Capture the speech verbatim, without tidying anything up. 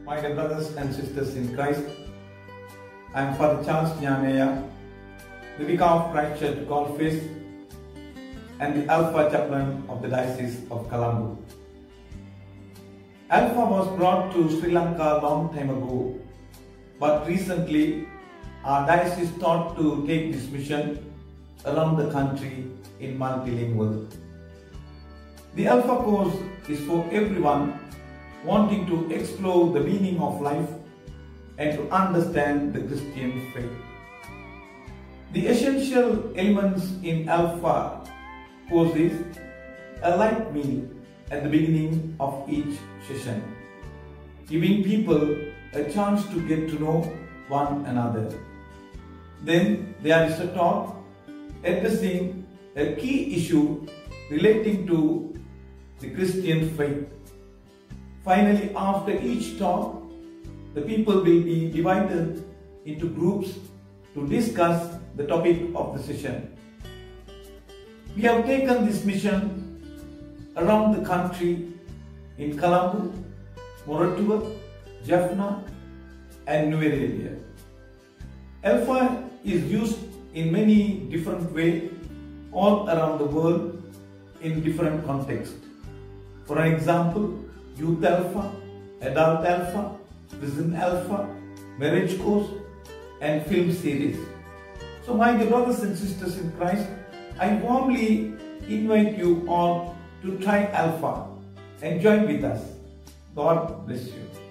My dear brothers and sisters in Christ, I am Father Charles Nyameya, the Vicar of Christ Church Golfis and the Alpha Chaplain of the Diocese of Colombo. Alpha was brought to Sri Lanka a long time ago, but recently our diocese thought to take this mission around the country in multilingual. The Alpha course is for everyone wanting to explore the meaning of life and to understand the Christian faith. The essential elements in Alpha course is a light meal at the beginning of each session, giving people a chance to get to know one another. Then there is a talk addressing a key issue relating to the Christian faith. Finally, after each talk, the people will be divided into groups to discuss the topic of the session. We have taken this mission around the country in Colombo, Moratuwa, Jaffna and Nuwara. Alpha is used in many different ways all around the world in different contexts. For example, Youth Alpha, Adult Alpha, Prison Alpha, Marriage Course and Film Series. So my dear brothers and sisters in Christ, I warmly invite you all to try Alpha and join with us. God bless you.